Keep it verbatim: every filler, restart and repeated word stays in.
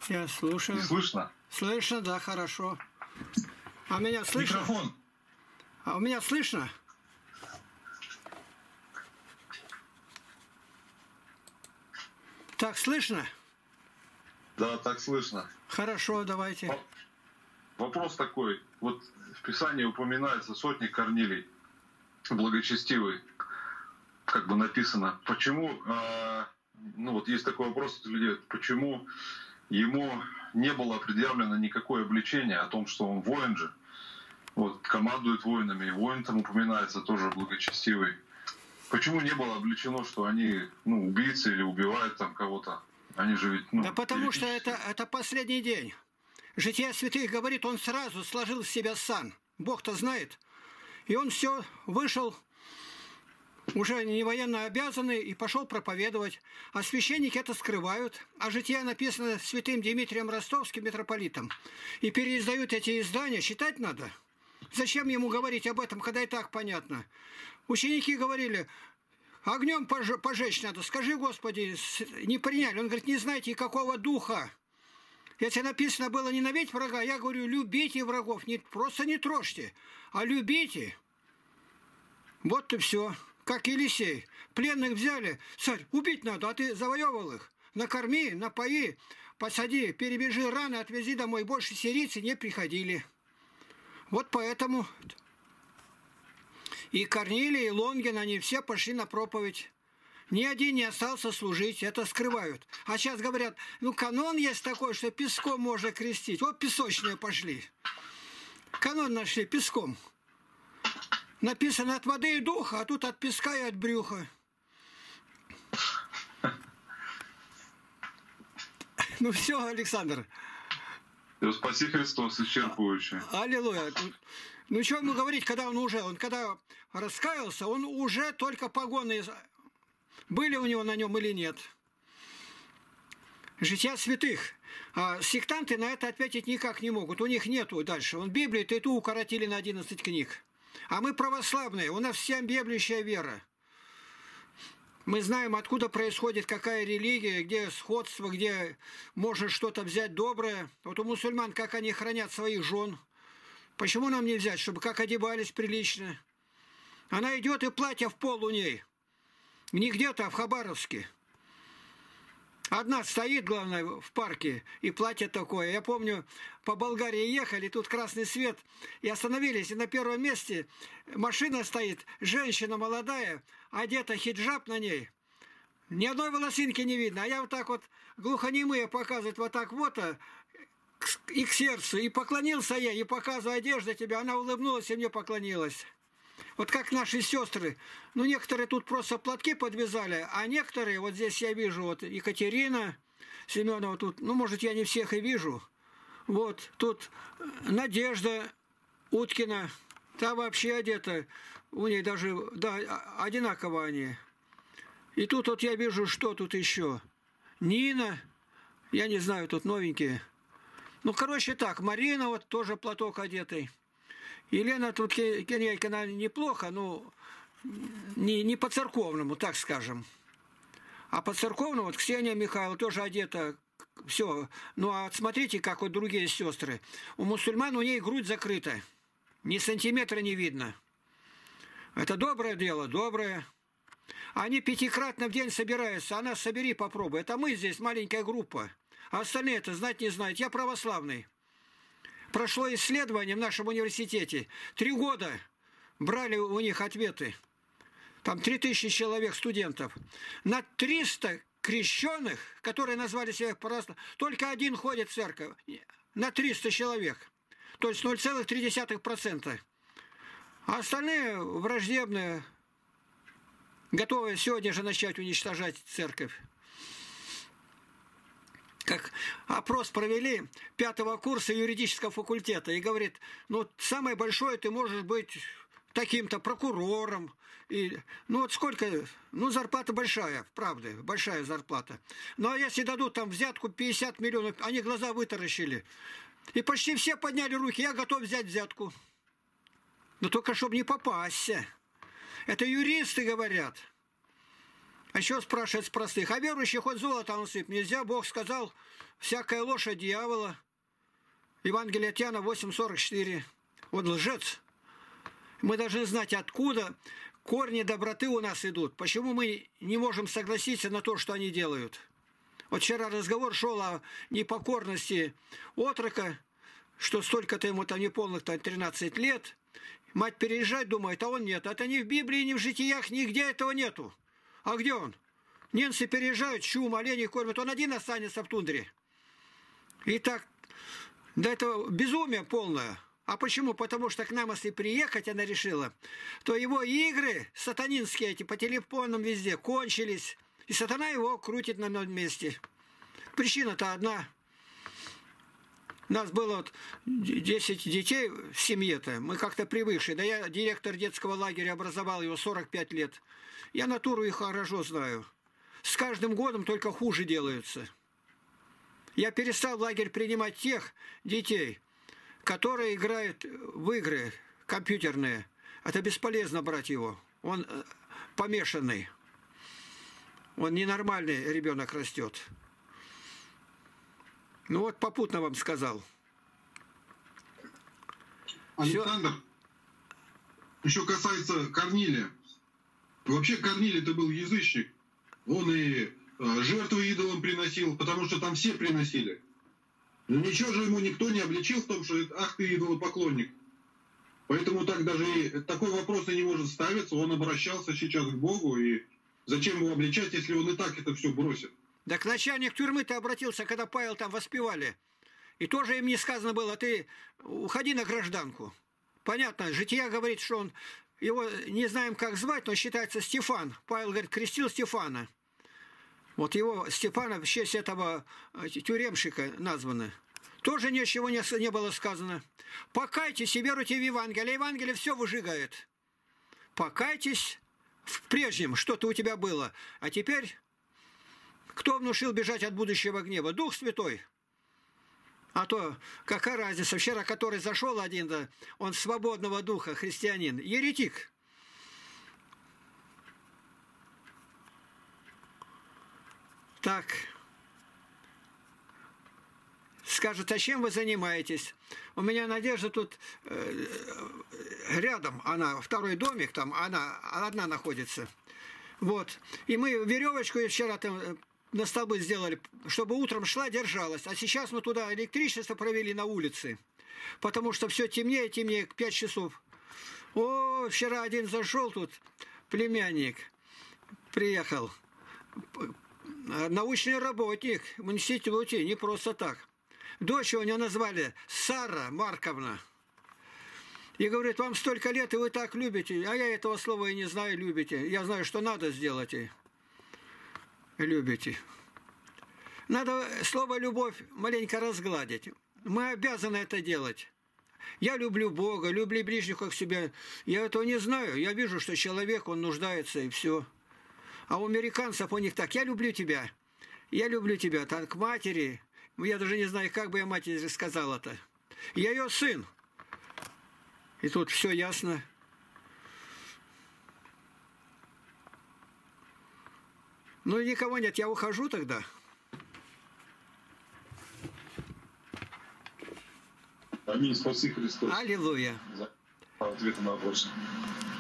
Я слушаю. Не слышно? Слышно, да, хорошо. А меня слышно? Микрофон. А у меня слышно? Так, слышно? Да, так слышно. Хорошо, давайте. Вопрос такой. Вот в Писании упоминается сотник Корнилий, благочестивый, как бы написано. Почему, э, ну вот есть такой вопрос у людей, почему ему не было предъявлено никакое обличение о том, что он воин же, вот, командует воинами, и воин там упоминается тоже благочестивый. Почему не было обличено, что они, ну, убийцы или убивают там кого-то? Они же ведь, ну... Да потому что это, это последний день. Жития святых говорит, он сразу сложил в себя сан. Бог-то знает. И он все вышел, уже не военно обязанный, и пошел проповедовать. А священники это скрывают. А жития написано святым Дмитрием Ростовским, митрополитом. И переиздают эти издания. Читать надо. Зачем ему говорить об этом, когда и так понятно? Ученики говорили, огнем пожечь надо. Скажи, Господи, не приняли. Он говорит, не знаете, какого духа. Если написано было ненавидеть врага, я говорю, любите врагов. Не, просто не трожьте, а любите. Вот и все. Как Елисей. Пленных взяли. Царь, убить надо, а ты завоевывал их. Накорми, напои, посади, перебежи раны, отвези домой. Больше сирийцы не приходили. Вот поэтому и Корнилий, и Лонгин, они все пошли на проповедь. Ни один не остался служить, это скрывают. А сейчас говорят, ну канон есть такой, что песком можно крестить. Вот песочные пошли. Канон нашли песком. Написано от воды и духа, а тут от песка и от брюха. Ну все, Александр. Спаси Христос, исчерпывающе. Аллилуйя. Ну что ему говорить, когда он уже, он когда раскаялся, он уже только погоны были у него на нем или нет. Жития святых. А сектанты на это ответить никак не могут. У них нету дальше. Он Библию-то и ту укоротили на одиннадцать книг. А мы православные, у нас всем библейская вера. Мы знаем, откуда происходит какая религия, где сходство, где можно что-то взять доброе. Вот у мусульман, как они хранят своих жен. Почему нам не взять, чтобы как одевались прилично? Она идет и платье в пол у ней. Не где-то, а в Хабаровске. Одна стоит, главное, в парке, и платье такое. Я помню, по Болгарии ехали, тут красный свет, и остановились, и на первом месте машина стоит, женщина молодая, одета хиджаб на ней. Ни одной волосинки не видно. А я вот так вот, глухонемые показывают вот так вот, и к сердцу, и поклонился я, и показываю одежду тебе. Она улыбнулась и мне поклонилась. Вот как наши сестры. Ну, некоторые тут просто платки подвязали, а некоторые, вот здесь я вижу, вот Екатерина Семенова тут, ну, может, я не всех и вижу. Вот, тут Надежда Уткина, та вообще одета, у ней даже, да, одинаково они. И тут вот я вижу, что тут еще. Нина, я не знаю, тут новенькие. Ну, короче, так, Марина вот тоже платок одетый. Елена тут Кенейка, она неплохо, но не, не по-церковному, так скажем. А по-церковному, вот Ксения Михайловна тоже одета, все. Ну, а смотрите, как вот другие сестры. У мусульман у ней грудь закрыта. Ни сантиметра не видно. Это доброе дело, доброе. Они пятикратно в день собираются. Она собери, попробуй. Это мы здесь, маленькая группа. А остальные это знать не знают. Я православный. Прошло исследование в нашем университете. Три года брали у них ответы. Там три тысячи человек, студентов. На триста крещенных, которые назвали себя по-разному, только один ходит в церковь. На триста человек. То есть ноль целых три десятых процента. А остальные враждебные, готовы сегодня же начать уничтожать церковь. Как опрос провели пятого курса юридического факультета и говорит, ну, самое большое ты можешь быть таким-то прокурором. И, ну, вот сколько, ну, зарплата большая, правда, большая зарплата. Ну, а если дадут там взятку пятьдесят миллионов, они глаза вытаращили. И почти все подняли руки, я готов взять взятку. Но только чтобы не попасться. Это юристы говорят. А еще спрашивает с простых. А верующий хоть золото насыпь нельзя. Бог сказал, всякая ложь от дьявола. Евангелие от Иоанна восемь сорок четыре. Он лжец. Мы должны знать, откуда корни доброты у нас идут. Почему мы не можем согласиться на то, что они делают. Вот вчера разговор шел о непокорности отрока, что столько-то ему там неполных-то тринадцать лет. Мать переезжать думает, а он нет. Это ни в Библии, ни в житиях, нигде этого нету. А где он? Немцы переезжают, чум, оленей кормят. Он один останется в тундре. И так, да это безумие полное. А почему? Потому что к нам, если приехать, она решила, то его игры сатанинские эти по телефонам везде кончились. И сатана его крутит на одном месте. Причина-то одна. Нас было вот десять детей в семье-то. Мы как-то привыкшие. Да я директор детского лагеря образовал его сорок пять лет. Я натуру их хорошо знаю. С каждым годом только хуже делаются. Я перестал в лагерь принимать тех детей, которые играют в игры компьютерные. Это бесполезно брать его. Он помешанный. Он ненормальный ребенок растет. Ну вот попутно вам сказал. Александр, все. Еще касается Корнилия. Вообще Корнилий-то был язычник. Он и э, жертвы идолам приносил, потому что там все приносили. Но ничего же ему никто не обличил в том, что ах ты идолопоклонник. Поэтому так даже и такой вопрос и не может ставиться. Он обращался сейчас к Богу, и зачем его обличать, если он и так это все бросит? Так начальник тюрьмы-то обратился, когда Павел там воспевали. И тоже им не сказано было, ты уходи на гражданку. Понятно, жития говорит, что он, его не знаем как звать, но считается Стефан. Павел говорит, крестил Стефана. Вот его Стефана в честь этого тюремщика названы. Тоже ничего не, не было сказано. Покайтесь и веруйте в Евангелие. Евангелие все выжигает. Покайтесь в прежнем, что-то у тебя было. А теперь, кто внушил бежать от будущего гнева? Дух Святой. А то, какая разница, вчера который зашел один, да, он свободного духа, христианин, еретик. Так. Скажет, а чем вы занимаетесь? У меня Надежда тут э, рядом, она, второй домик, там она одна находится. Вот. И мы веревочку вчера там на столбы сделали, чтобы утром шла, держалась. А сейчас мы туда электричество провели на улице. Потому что все темнее, темнее, к пять часов. О, вчера один зашел тут, племянник, приехал. Научный работник в институте, не просто так. Дочь у него назвали Сара Марковна. И говорит, вам столько лет, и вы так любите. А я этого слова и не знаю, любите. Я знаю, что надо сделать. И любите. Надо слово «любовь» маленько разгладить. Мы обязаны это делать. Я люблю Бога, люблю ближних как себя. Я этого не знаю. Я вижу, что человек, он нуждается, и все. А у американцев у них так, я люблю тебя. Я люблю тебя. Так, к матери. Я даже не знаю, как бы я матери сказал это. Я ее сын. И тут все ясно. Ну, никого нет, я ухожу тогда. Аминь, спаси Христос. Аллилуйя. За ответы на вопрос.